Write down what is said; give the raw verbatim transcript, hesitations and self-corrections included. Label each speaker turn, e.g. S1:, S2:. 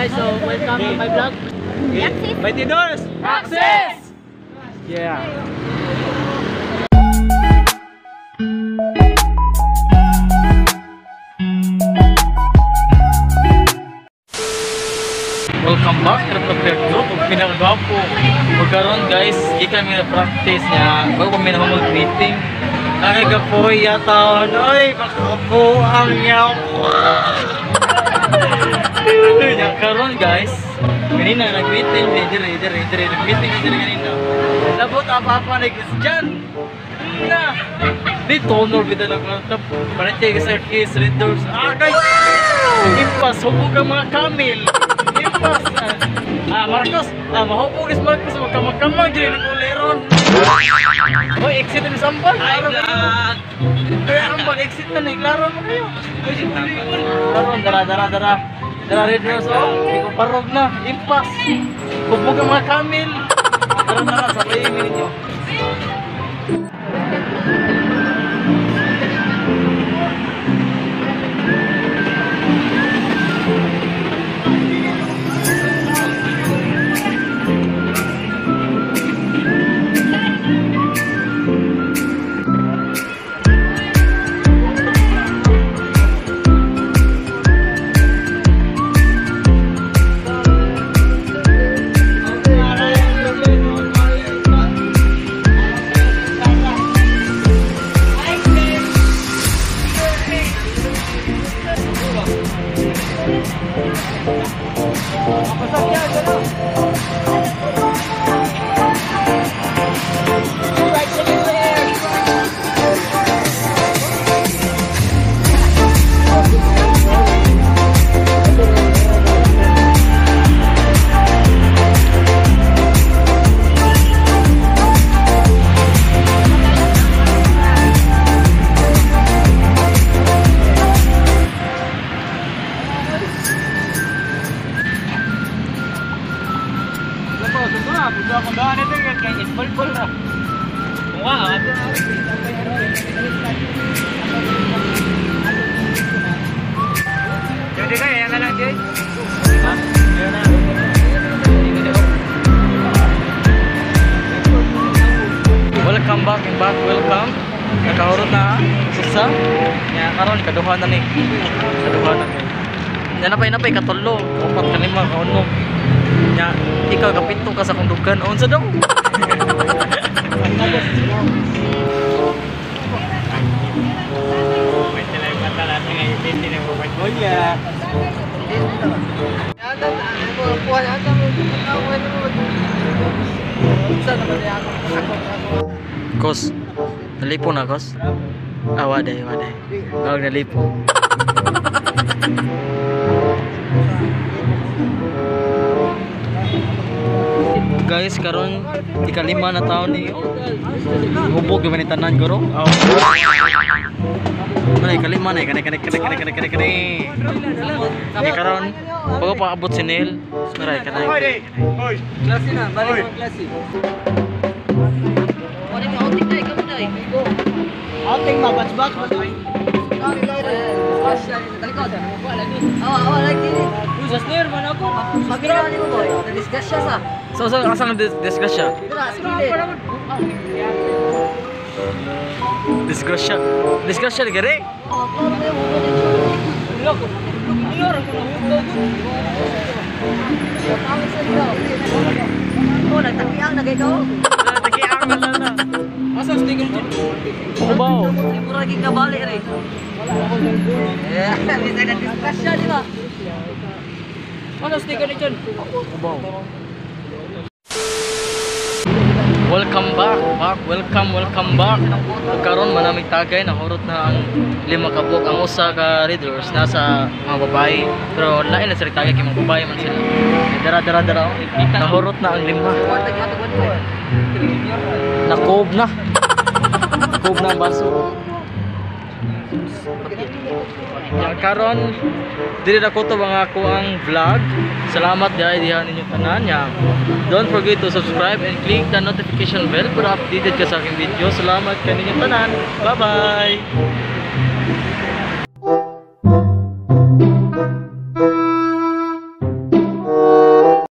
S1: guys, so welcome to my vlog.
S2: Mighty Doors!
S1: Access!
S2: Yeah. Welcome back to the Prepare Group of pinakagwapo. Magkaroon guys, di kami na-practice niya bago kami na mag-meeting. Nakagapoy yata, ay makapo ang yaw. Karon guys, kanina nag-meeting, ready, ready, ready, ready, nag-meeting kanina kanina. Labot apa-apa na guys dyan. Na, di tonor bida lang lang. Panatay sa case, readers. Ah guys, impas, hubog ang mga kamil. Impas. Ah, Marcos, ah, mahubog is Marcos, magkamag-kamag dyan ng uleron. Hoy, exit na sampal. Ay, vlog. Kaya ang pag-exit na, naglaro mo kayo. Karon, dara, dara, dara. Dara, readers, oh, hindi ko parog na. Impas. Hubog ang mga kamil. Dara, dara, sabayin ninyo. Sudah kembali itu kayak isbal-bal lah. Wah, jadi kayak yang anak dia. Hah? Welcome back and back, welcome. Nakahurot na susah. Ya karon kaduha na ni. Kaduha na. Yan napay napay katulo, upat kalima kauno. Ya, ikaw kapito ka sa kundugan. Unsa daw? Kos, nalipo na kos? Ah, waday, waday. Gawag nalipo. Guys, karon ikalima na taon ni hubog yung manitanan ko ro. Oh. Ano ikalima na kanay kanay kanay kanay kanay kanay kanay. Ni karon bago pa abot si Neil. Maray kanay. Hoy. Klase na, balik mo klase. Wala ni outing dai, kamo dai. Outing ba batch batch ba dai? Awal lagi ni. Usas Neil mana ako? Magkira ni mo boy. Na-discuss siya sa. So, so, asang discuss siya? Discuss siya? Discuss siya gari? Oh, nagtakiang na kayo? Nagtakiang na na. Asang sticker dyan? Kubaw. Mura lagi kabali rin. Bisa na-discuss siya, di ba? Ano sticker dyan? Kubaw. Welcome back, back, welcome, welcome back. Karon manamig tagay, nahurot na ang lima kabuk. Ang usa ka readers nasa mga babae, pero lain na sila tagay kay mga babae man sila. Dara dara dara, nahurot na ang lima. Nakob na. Nakob na ang baso. Yang karon dili na ko to mga ako ang vlog. Salamat dahil diha ninyo tanan niya. Don't forget to subscribe and click the notification bell para updated ka sa aking video. Salamat kaninyo tanan. Bye bye.